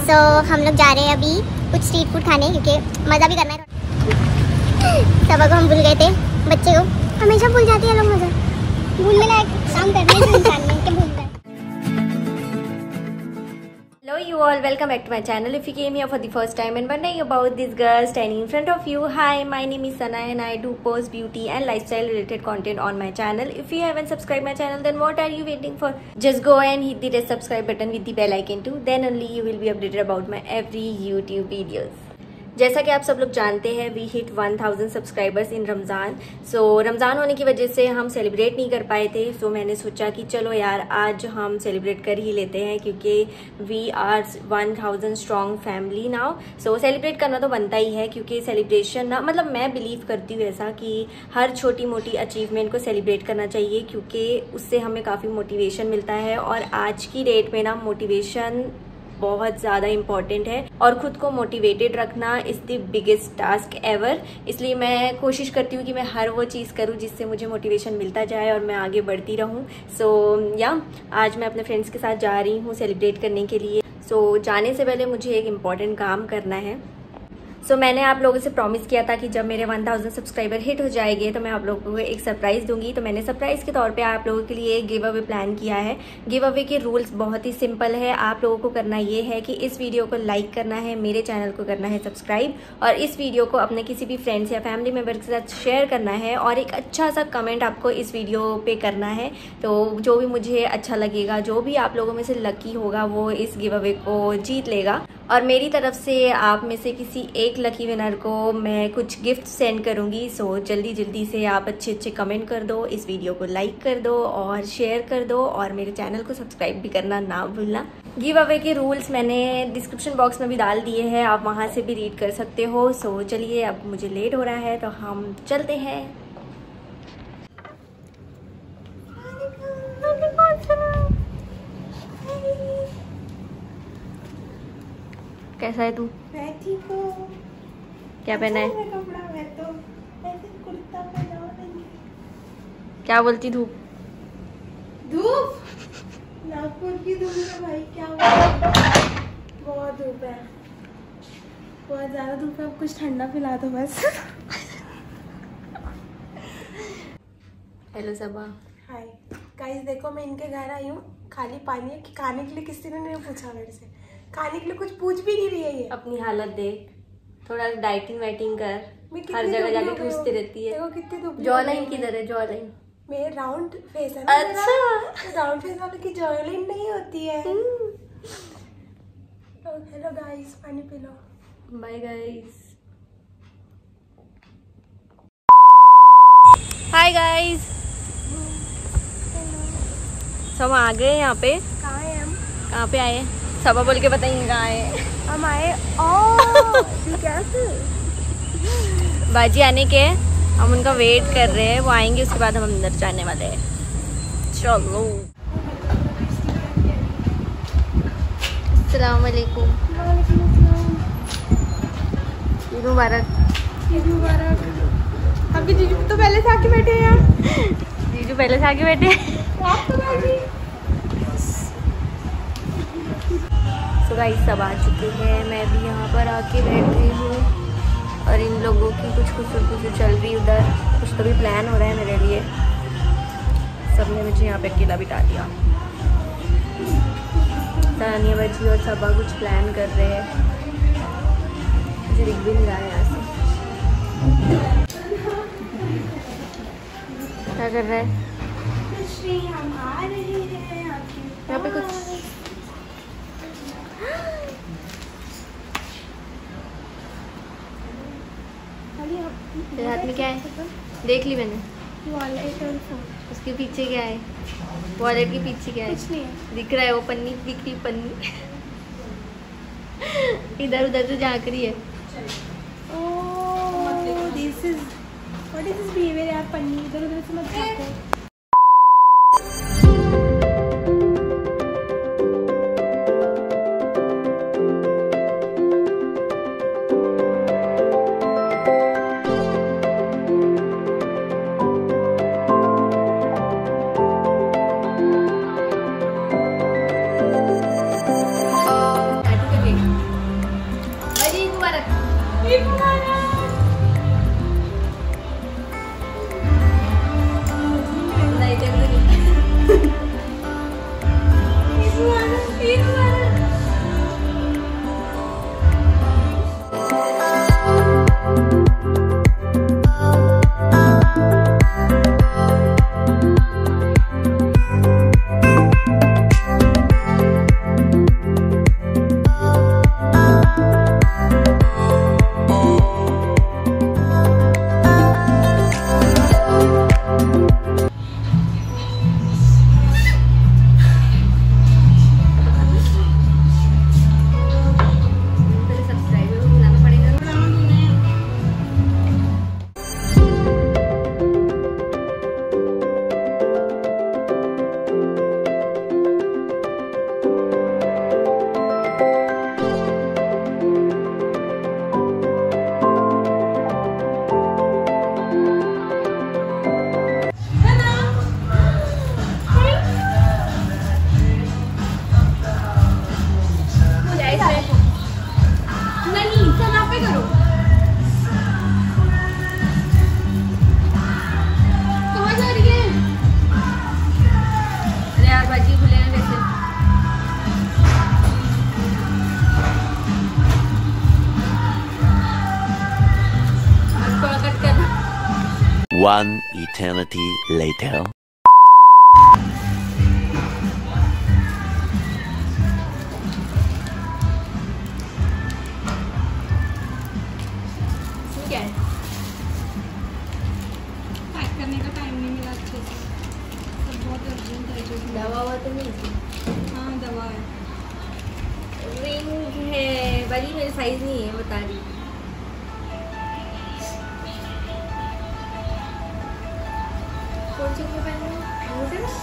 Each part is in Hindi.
सो हम लोग जा रहे हैं अभी कुछ स्ट्रीट फूड खाने, क्योंकि मज़ा भी करना है। सबा को हम भूल गए थे, बच्चे को हमेशा भूल जाते हैं लोग, मज़ा भूलने लायक काम करने से इंसान ने के भूल गए। Hello you all, welcome back to my channel. If you came here for the first time and wondering about this girl standing in front of you, hi, my name is Sana and I do post beauty and lifestyle related content on my channel. If you haven't subscribed my channel, then what are you waiting for? Just go and hit the red subscribe button with the bell icon too. Then only you will be updated about my every YouTube videos. जैसा कि आप सब लोग जानते हैं, we hit 1000 subscribers in Ramzan. So Ramzan होने की वजह से हम सेलिब्रेट नहीं कर पाए थे। सो मैंने सोचा कि चलो यार आज हम सेलिब्रेट कर ही लेते हैं, क्योंकि we are 1000 strong family now. So celebrate करना तो बनता ही है, क्योंकि सेलिब्रेशन ना, मतलब मैं बिलीव करती हूँ ऐसा कि हर छोटी मोटी अचीवमेंट को सेलिब्रेट करना चाहिए, क्योंकि उससे हमें काफ़ी मोटिवेशन मिलता है। और आज की डेट में ना मोटिवेशन बहुत ज़्यादा इम्पॉर्टेंट है, और ख़ुद को मोटिवेटेड रखना is the biggest task ever. इसलिए मैं कोशिश करती हूँ कि मैं हर वो चीज़ करूँ जिससे मुझे मोटिवेशन मिलता जाए और मैं आगे बढ़ती रहूँ। सो आज मैं अपने फ्रेंड्स के साथ जा रही हूँ सेलिब्रेट करने के लिए। सो जाने से पहले मुझे एक इम्पॉर्टेंट काम करना है। सो मैंने आप लोगों से प्रॉमिस किया था कि जब मेरे 1000 सब्सक्राइबर हिट हो जाएंगे तो मैं आप लोगों को एक सरप्राइज़ दूंगी। तो मैंने सरप्राइज़ के तौर पे आप लोगों के लिए एक गिव अवे प्लान किया है। गिव अवे के रूल्स बहुत ही सिंपल है। आप लोगों को करना ये है कि इस वीडियो को लाइक करना है, मेरे चैनल को करना है सब्सक्राइब, और इस वीडियो को अपने किसी भी फ्रेंड्स या फैमिली मेम्बर के साथ शेयर करना है, और एक अच्छा सा कमेंट आपको इस वीडियो पर करना है। तो जो भी मुझे अच्छा लगेगा, जो भी आप लोगों में से लकी होगा, वो इस गिव अवे को जीत लेगा। और मेरी तरफ से आप में से किसी एक लकी विनर को मैं कुछ गिफ्ट सेंड करूंगी। सो जल्दी से आप अच्छे कमेंट कर दो, इस वीडियो को लाइक कर दो और शेयर कर दो, और मेरे चैनल को सब्सक्राइब भी करना ना भूलना। गिव अवे के रूल्स मैंने डिस्क्रिप्शन बॉक्स में भी डाल दिए हैं, आप वहां से भी रीड कर सकते हो। सो चलिए, अब मुझे लेट हो रहा है तो हम चलते हैं। कैसा है तू? मैं ठीक हूँ। क्या पहना है? कपड़ा मैं तो ऐसे कुर्ता पहना हूँ। क्या बोलती धूप? धूप नागपुर की धूप है भाई, क्या हुआ? बहुत धूप है, बहुत ज्यादा धूप है। अब कुछ ठंडा पिला दो बस। हेलो सबा। हाय गाइस, देखो मैं इनके घर आई हूँ, खाली पानी है कि खाने के लिए किसी ने नहीं पूछा मेरे से। खाने के लिए कुछ पूछ भी नहीं रही है ये। अपनी हालत देख, थोड़ा डाइटिंग वाइटिंग कर, हर जगह जाके पूछती रहती है। देखो कितनी धूप। जॉलाइन किधर है? जॉलाइन मेरे राउंड फेस है ना। अच्छा, राउंड फेस वाले की जॉलाइन नहीं होती है। हेलो गाइस, पानी पी लो। Bye guys. हाय गाइस, सब आ गए यहाँ पे। कहाँ है हम? कहाँ पे आए? सबा बोल के बताइए कहाँ आए। हम आए बाजी आने के, हम उनका वेट कर रहे हैं, वो आएंगे उसके बाद हम अंदर जाने वाले हैं। चलो, अस्सलाम वालेकुम। ईद मुबारक। ईद मुबारक। आपके जीजू तो पहले से आके बैठे हैं यार। जीजू पहले से आके बैठे हैं। आप तो बैठी। सो गाइस, सब आ चुके हैं, मैं भी यहाँ पर आके बैठ गई हूँ, और इन लोगों की कुछ चल रही उधर, कुछ तो भी प्लान हो रहा है मेरे लिए। सबने मुझे यहाँ पे अकेला बिठा दिया। तानिया बच्ची और सबा कुछ प्लान कर रहे हैं, मुझे दिख भी नहीं रहा है यहाँ से। क्या कर रहा है? हम आ रहे हैं यहाँ पे कुछ तेरे हाथ में क्या है? देख ली मैंने। वॉलेट और फोन। उसके पीछे क्या है? वॉलेट के पीछे क्या है? कुछ नहीं है। दिख रहा है वो पन्नी, दिख रही पन्नी। इधर उधर से झांक रही है। Oh, this is what is this behaviour यार। पन्नी इधर उधर से मत झांको। One eternity later. क्या है? पैक करने का टाइम नहीं मिला अच्छे से, सब बहुत अर्जेंट है। दवा हुआ तो नहीं थी? हाँ दवा है। रिंग है वाली, मेरे साइज नहीं है बता रही। कौन सी कपड़े पहने हो? मोटे ना?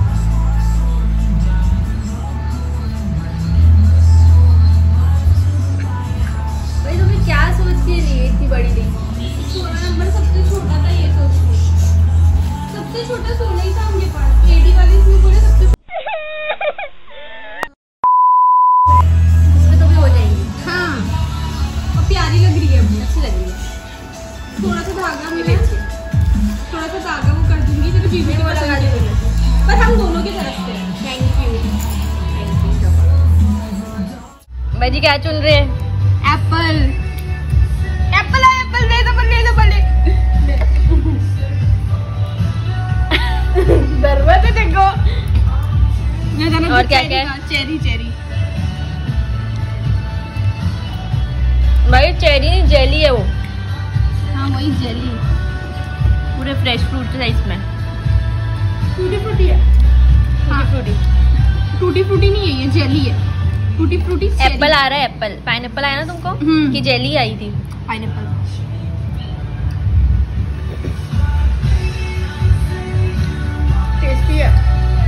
भाई तुम्हें क्या सोच के लिए इतनी बड़ी रिंग? 16 नंबर सबसे छोटा था, ये सोच के सबसे छोटा 16 ही था उनके पास। 80 वाली इसमें बोले सबसे इसमें तो भी हो जाएंगी। हाँ और प्यारी लग रही है, अभी अच्छी लग रही है। थोड़ा सा धागा मिले, थोड़ा सा धागा वो कर दूंगी तेरे बीवी को लगा देंगे, पर हम दोनों की तरफ से। थैंक यू भाई जी। क्या चुन रहे हैं? एप्पल एप्पल है, एप्पल ले दो, ले दो, ले जरूरत है देखो। और क्या क्या है? चेरी चेरी भाई चेरी नहीं जेली है वो। हाँ वही जेली, पूरे फ्रेश फ्रूट है इसमें। टूटी फ्रूटी है। हाँ फ्रूटी टूटी फ्रूटी नहीं है, ये जेली है। टूटी फ्रूटी एप्पल आ रहा है, एप्पल पाइनएप्पल आया ना तुमको कि जेली आई थी? पाइनएप्पल। टेस्टी है।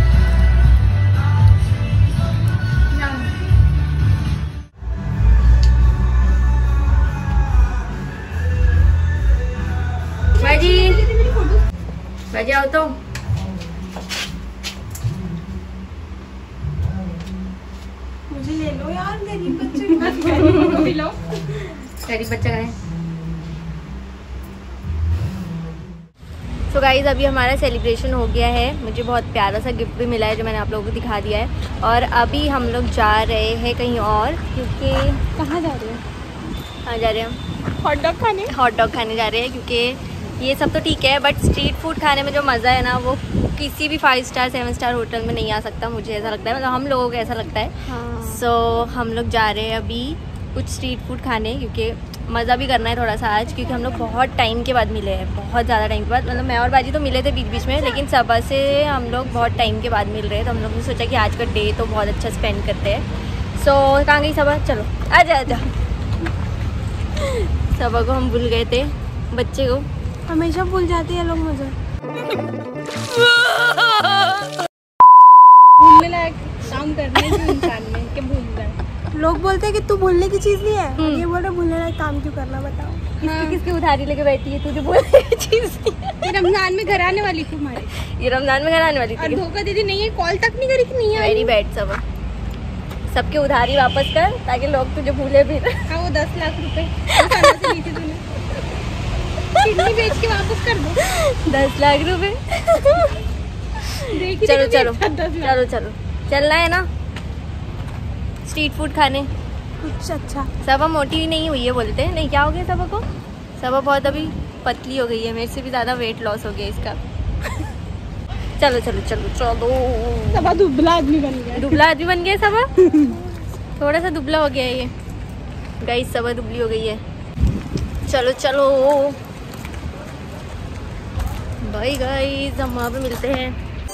बाजी बाजी आओ तो। मुझे ले लो यार, गरीब बच्चे को खिलाओ। गरीब बच्चा है। सो गाइज अभी हमारा सेलिब्रेशन हो गया है। मुझे बहुत प्यारा सा गिफ्ट भी मिला है जो मैंने आप लोगों को दिखा दिया है। और अभी हम लोग जा रहे हैं कहीं और, क्योंकि कहाँ जा रहे हैं? कहाँ जा रहे हैं हम? हॉट डॉग खाने। हॉट डॉग खाने जा रहे हैं, क्योंकि ये सब तो ठीक है बट स्ट्रीट फूड खाने में जो मज़ा है ना वो किसी भी 5 स्टार 7 स्टार होटल में नहीं आ सकता। मुझे ऐसा लगता है, मतलब हम लोगों को ऐसा लगता है। हाँ। सो हम लोग जा रहे हैं अभी कुछ स्ट्रीट फूड खाने, क्योंकि मज़ा भी करना है थोड़ा सा आज, क्योंकि हम लोग बहुत टाइम के बाद मिले हैं, बहुत ज़्यादा टाइम के बाद। मतलब मैं और बाजी तो मिले थे बीच बीच में, लेकिन सुबह से हम लोग बहुत टाइम के बाद मिल रहे हैं। तो हम लोग ने सोचा कि आज का डे तो बहुत अच्छा स्पेंड करते हैं। सो कहाँ गई सबा? चलो आजा आजा। सबा को हम भूल गए थे, बच्चे को हमेशा भूल जाते हैं लोग मुझे। भूलने लायक काम करने की इंसान में कि भूल जाए। लोग बोलते हैं कि तू भूलने की चीज नहीं है, ये बोल रहे भूलने लायक काम क्यों करना, बताओ। किसकी किसकी उधारी लेके बैठी है? तुझे बोलने की चीज ये रमजान में घर आने वाली थी हमारे, ये रमजान में घर आने वाली और थी। धोखा दीदी नहीं है, कॉल तक नहीं करी कि नहीं है। Very bad. सबके उधारी वापस कर ताकि लोग तुझे भूले भी। हाँ वो 10 लाख रुपए दी थी तूने। किडनी बेच के वापस कर दो। 10 लाख रुपए। देखी चलो थी चलो कभी 10 लाख। चलो चलो चलना है ना स्ट्रीट फूड खाने। कुछ अच्छा सबा मोटी भी नहीं हुई है बोलते हैं। नहीं क्या हो गया सबा को? सबा बहुत अभी पतली हो गई है, मेरे से भी ज़्यादा वेट लॉस हो गया इसका। चलो चलो चलो चलो। सबा दुबला आदमी बन गया। दुबला आदमी बन गया सबा। थोड़ा सा दुबला हो गया है ये गाइस, सबा दुबली हो गई है। चलो चलो बाय गाइस, हम वहाँ पे मिलते हैं।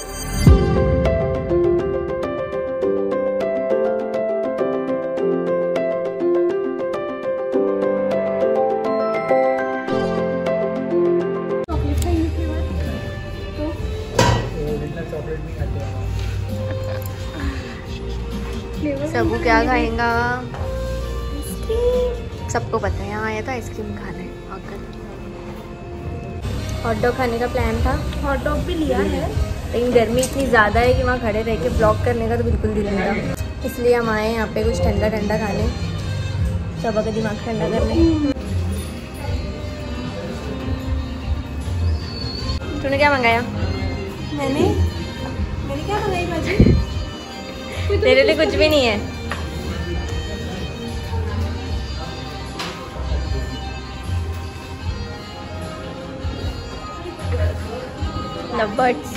सबू क्या खाएगा? सबको पता है यहाँ आया था आइसक्रीम खाने। हॉट डॉग खाने का प्लान था, हॉट डॉग भी लिया है, लेकिन गर्मी इतनी ज़्यादा है कि वहाँ खड़े रह के ब्लॉग करने का तो बिल्कुल दिल नहीं था, इसलिए हम आए यहाँ पे कुछ ठंडा ठंडा खाने, सबा का दिमाग ठंडा करने। तूने क्या मंगाया? मैंने क्या मंगाई बाजी? तेरे लिए कुछ भी नहीं है। Lovebirds.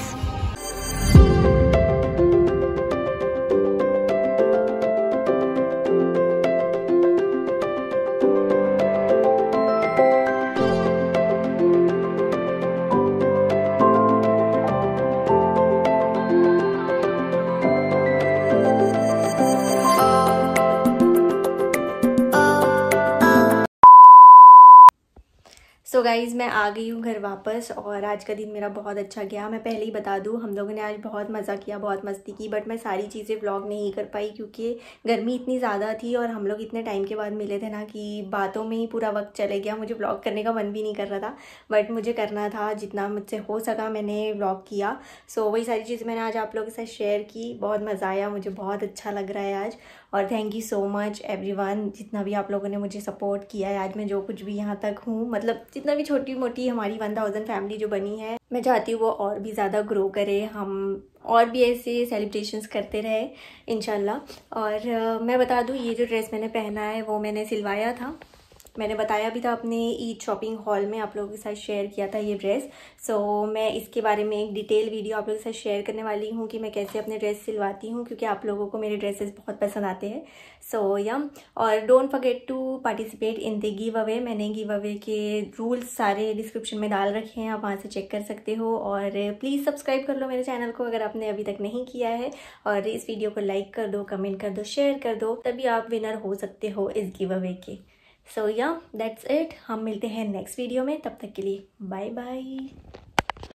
सो गाइज़ मैं आ गई हूँ घर वापस और आज का दिन मेरा बहुत अच्छा गया। मैं पहले ही बता दूँ, हम लोगों ने आज बहुत मज़ा किया, बहुत मस्ती की, बट मैं सारी चीज़ें व्लॉग नहीं कर पाई क्योंकि गर्मी इतनी ज़्यादा थी और हम लोग इतने टाइम के बाद मिले थे ना कि बातों में ही पूरा वक्त चले गया। मुझे व्लॉग करने का मन भी नहीं कर रहा था, बट मुझे करना था, जितना मुझसे हो सका मैंने व्लॉग किया। सो वही सारी चीज़ें मैंने आज आप लोगों के साथ शेयर की। बहुत मज़ा आया, मुझे बहुत अच्छा लग रहा है आज। और thank you so much everyone, जितना भी आप लोगों ने मुझे सपोर्ट किया है। आज मैं जो कुछ भी यहाँ तक हूँ, मतलब जितना भी छोटी मोटी हमारी 1000 फैमिली जो बनी है, मैं चाहती हूँ वो और भी ज़्यादा ग्रो करे, हम और भी ऐसे सेलिब्रेशंस करते रहे इंशाल्लाह। और मैं बता दूँ, ये जो ड्रेस मैंने पहना है वो मैंने सिलवाया था, मैंने बताया भी था अपने ईद शॉपिंग हॉल में, आप लोगों के साथ शेयर किया था ये ड्रेस। सो मैं इसके बारे में एक डिटेल वीडियो आप लोगों के साथ शेयर करने वाली हूँ कि मैं कैसे अपने ड्रेस सिलवाती हूँ, क्योंकि आप लोगों को मेरे ड्रेसेस बहुत पसंद आते हैं। सो या और don't forget to participate in the give away. मैंने गिव अवे के रूल्स सारे डिस्क्रिप्शन में डाल रखे हैं, आप वहाँ से चेक कर सकते हो। और प्लीज़ सब्सक्राइब कर लो मेरे चैनल को अगर आपने अभी तक नहीं किया है, और इस वीडियो को लाइक कर दो, कमेंट कर दो, शेयर कर दो, तभी आप विनर हो सकते हो इस गिव अवे के। सो या दैट्स इट, हम मिलते हैं नेक्स्ट वीडियो में, तब तक के लिए बाय बाय।